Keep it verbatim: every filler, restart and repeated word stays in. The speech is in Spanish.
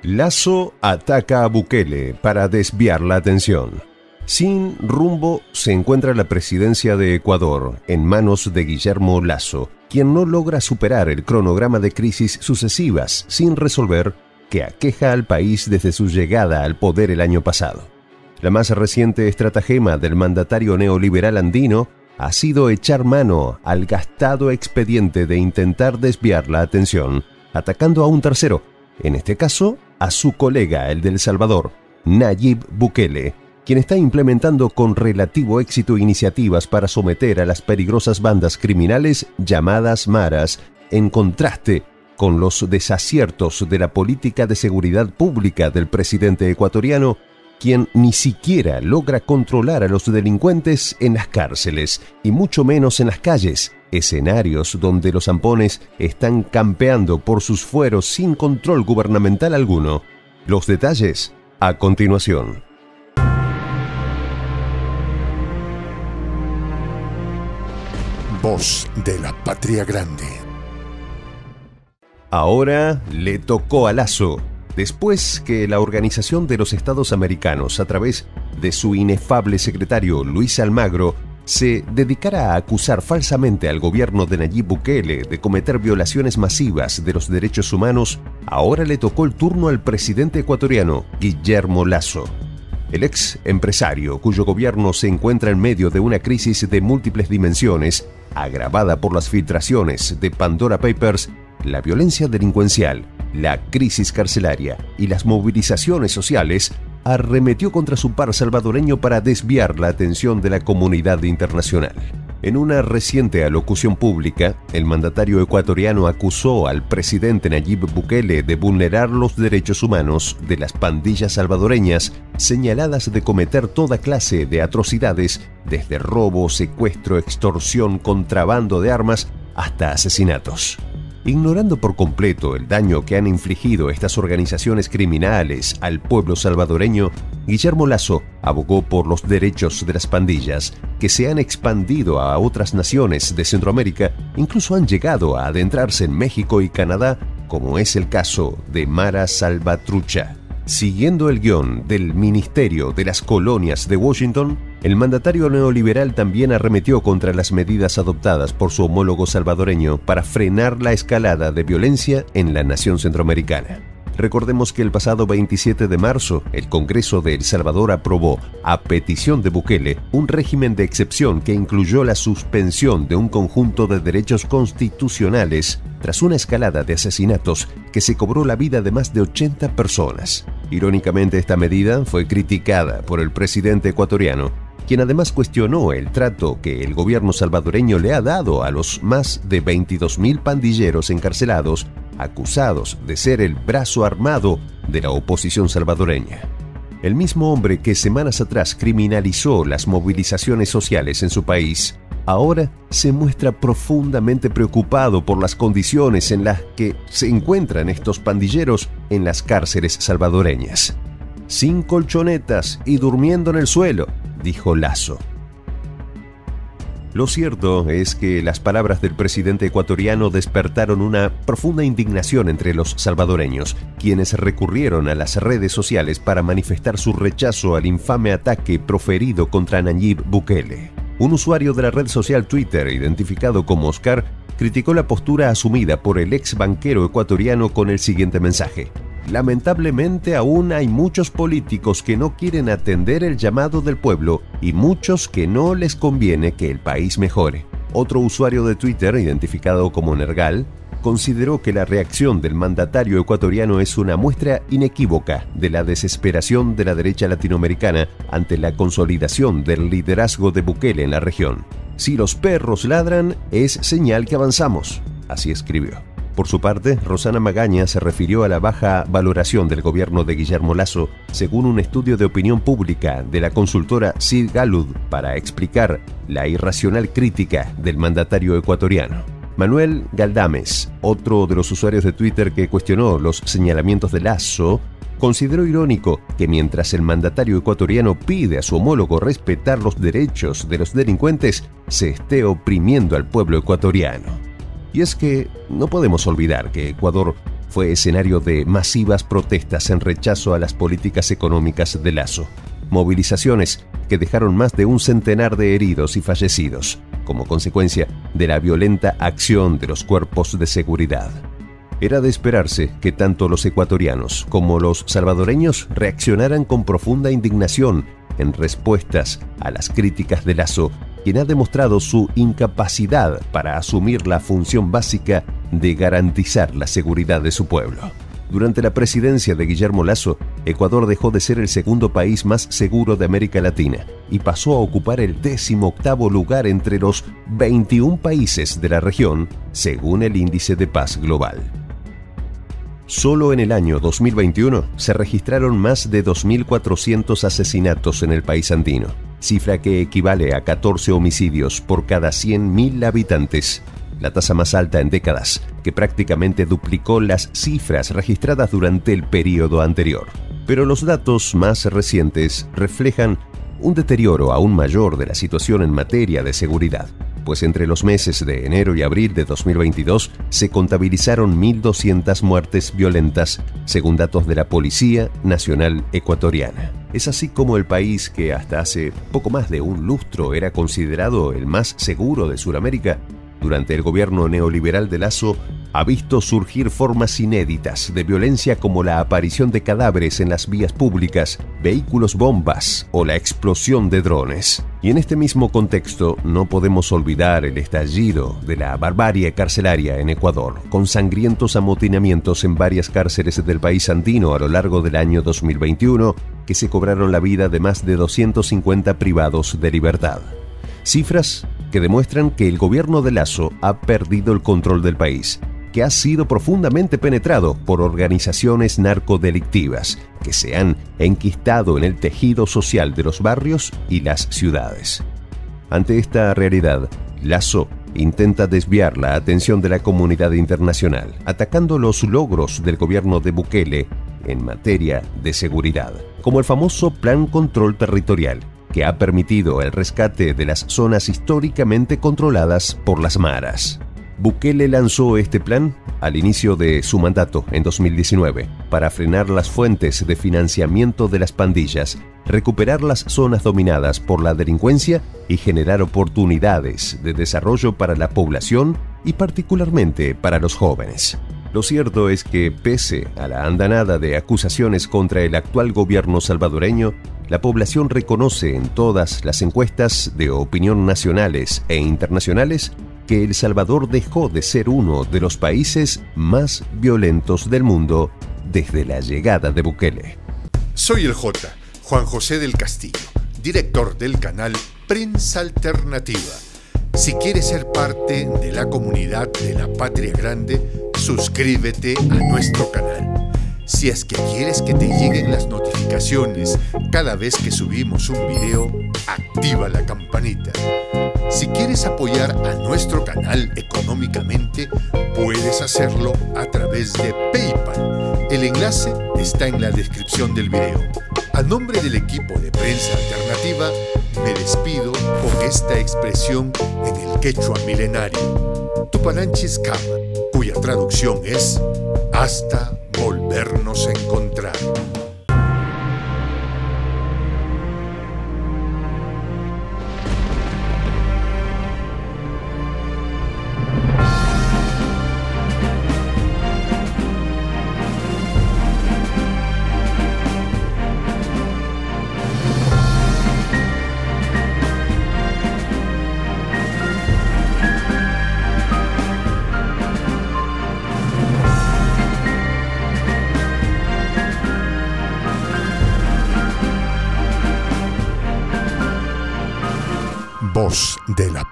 Lasso ataca a Bukele para desviar la atención. Sin rumbo se encuentra la presidencia de Ecuador en manos de Guillermo Lasso, quien no logra superar el cronograma de crisis sucesivas sin resolver que aqueja al país desde su llegada al poder el año pasado. La más reciente estratagema del mandatario neoliberal andino ha sido echar mano al gastado expediente de intentar desviar la atención, atacando a un tercero, en este caso a su colega, el de El Salvador, Nayib Bukele, quien está implementando con relativo éxito iniciativas para someter a las peligrosas bandas criminales llamadas maras, en contraste con los desaciertos de la política de seguridad pública del presidente ecuatoriano, quien ni siquiera logra controlar a los delincuentes en las cárceles y mucho menos en las calles, escenarios donde los zampones están campeando por sus fueros sin control gubernamental alguno. Los detalles a continuación. Voz de la Patria Grande. Ahora le tocó a Lasso, después que la Organización de los Estados Americanos, a través de su inefable secretario Luis Almagro, se dedicara a acusar falsamente al gobierno de Nayib Bukele de cometer violaciones masivas de los derechos humanos. Ahora le tocó el turno al presidente ecuatoriano, Guillermo Lasso. El ex empresario, cuyo gobierno se encuentra en medio de una crisis de múltiples dimensiones, agravada por las filtraciones de Pandora Papers, la violencia delincuencial, la crisis carcelaria y las movilizaciones sociales, arremetió contra su par salvadoreño para desviar la atención de la comunidad internacional. En una reciente alocución pública, el mandatario ecuatoriano acusó al presidente Nayib Bukele de vulnerar los derechos humanos de las pandillas salvadoreñas, señaladas de cometer toda clase de atrocidades, desde robo, secuestro, extorsión, contrabando de armas, hasta asesinatos. Ignorando por completo el daño que han infligido estas organizaciones criminales al pueblo salvadoreño, Guillermo Lasso abogó por los derechos de las pandillas, que se han expandido a otras naciones de Centroamérica, incluso han llegado a adentrarse en México y Canadá, como es el caso de Mara Salvatrucha. Siguiendo el guión del Ministerio de las Colonias de Washington, el mandatario neoliberal también arremetió contra las medidas adoptadas por su homólogo salvadoreño para frenar la escalada de violencia en la nación centroamericana. Recordemos que el pasado veintisiete de marzo, el Congreso de El Salvador aprobó, a petición de Bukele, un régimen de excepción que incluyó la suspensión de un conjunto de derechos constitucionales tras una escalada de asesinatos que se cobró la vida de más de ochenta personas. Irónicamente, esta medida fue criticada por el presidente ecuatoriano, quien además cuestionó el trato que el gobierno salvadoreño le ha dado a los más de veintidós mil pandilleros encarcelados, acusados de ser el brazo armado de la oposición salvadoreña. El mismo hombre que semanas atrás criminalizó las movilizaciones sociales en su país, ahora se muestra profundamente preocupado por las condiciones en las que se encuentran estos pandilleros en las cárceles salvadoreñas. Sin colchonetas y durmiendo en el suelo, dijo Lasso. Lo cierto es que las palabras del presidente ecuatoriano despertaron una profunda indignación entre los salvadoreños, quienes recurrieron a las redes sociales para manifestar su rechazo al infame ataque proferido contra Nayib Bukele. Un usuario de la red social Twitter, identificado como Oscar, criticó la postura asumida por el ex banquero ecuatoriano con el siguiente mensaje: lamentablemente aún hay muchos políticos que no quieren atender el llamado del pueblo y muchos que no les conviene que el país mejore. Otro usuario de Twitter, identificado como Nergal, consideró que la reacción del mandatario ecuatoriano es una muestra inequívoca de la desesperación de la derecha latinoamericana ante la consolidación del liderazgo de Bukele en la región. Si los perros ladran, es señal que avanzamos, así escribió. Por su parte, Rosana Magaña se refirió a la baja valoración del gobierno de Guillermo Lasso, según un estudio de opinión pública de la consultora Sid Gallup, para explicar la irracional crítica del mandatario ecuatoriano. Manuel Galdames, otro de los usuarios de Twitter que cuestionó los señalamientos de Lasso, consideró irónico que mientras el mandatario ecuatoriano pide a su homólogo respetar los derechos de los delincuentes, se esté oprimiendo al pueblo ecuatoriano. Y es que no podemos olvidar que Ecuador fue escenario de masivas protestas en rechazo a las políticas económicas de Lasso. Movilizaciones que dejaron más de un centenar de heridos y fallecidos, como consecuencia de la violenta acción de los cuerpos de seguridad. Era de esperarse que tanto los ecuatorianos como los salvadoreños reaccionaran con profunda indignación en respuestas a las críticas de Lasso, quien ha demostrado su incapacidad para asumir la función básica de garantizar la seguridad de su pueblo. Durante la presidencia de Guillermo Lasso, Ecuador dejó de ser el segundo país más seguro de América Latina y pasó a ocupar el décimo octavo lugar entre los veintiún países de la región, según el Índice de Paz Global. Solo en el año dos mil veintiuno se registraron más de dos mil cuatrocientos asesinatos en el país andino, cifra que equivale a catorce homicidios por cada cien mil habitantes, la tasa más alta en décadas, que prácticamente duplicó las cifras registradas durante el periodo anterior. Pero los datos más recientes reflejan un deterioro aún mayor de la situación en materia de seguridad, pues entre los meses de enero y abril de dos mil veintidós se contabilizaron mil doscientas muertes violentas, según datos de la Policía Nacional Ecuatoriana. Es así como el país, que hasta hace poco más de un lustro era considerado el más seguro de Sudamérica, durante el gobierno neoliberal de Lasso, ha visto surgir formas inéditas de violencia como la aparición de cadáveres en las vías públicas, vehículos bombas o la explosión de drones. Y en este mismo contexto no podemos olvidar el estallido de la barbarie carcelaria en Ecuador, con sangrientos amotinamientos en varias cárceles del país andino a lo largo del año dos mil veintiuno, que se cobraron la vida de más de doscientos cincuenta privados de libertad. Cifras que demuestran que el gobierno de Lasso ha perdido el control del país, que ha sido profundamente penetrado por organizaciones narcodelictivas que se han enquistado en el tejido social de los barrios y las ciudades. Ante esta realidad, Lasso intenta desviar la atención de la comunidad internacional, atacando los logros del gobierno de Bukele en materia de seguridad, como el famoso Plan Control Territorial, que ha permitido el rescate de las zonas históricamente controladas por las maras. Bukele lanzó este plan al inicio de su mandato en dos mil diecinueve para frenar las fuentes de financiamiento de las pandillas, recuperar las zonas dominadas por la delincuencia y generar oportunidades de desarrollo para la población y particularmente para los jóvenes. Lo cierto es que, pese a la andanada de acusaciones contra el actual gobierno salvadoreño, la población reconoce en todas las encuestas de opinión nacionales e internacionales que El Salvador dejó de ser uno de los países más violentos del mundo desde la llegada de Bukele. Soy el J, Juan José del Castillo, director del canal Prensa Alternativa. Si quieres ser parte de la comunidad de la Patria Grande, suscríbete a nuestro canal. Si es que quieres que te lleguen las notificaciones cada vez que subimos un video, activa la campanita. Si quieres apoyar a nuestro canal económicamente, puedes hacerlo a través de PayPal. El enlace está en la descripción del video. A nombre del equipo de Prensa Alternativa, me despido con esta expresión en el quechua milenario, Tupananchis Kama, cuya traducción es hasta volvernos a encontrar. Voz de la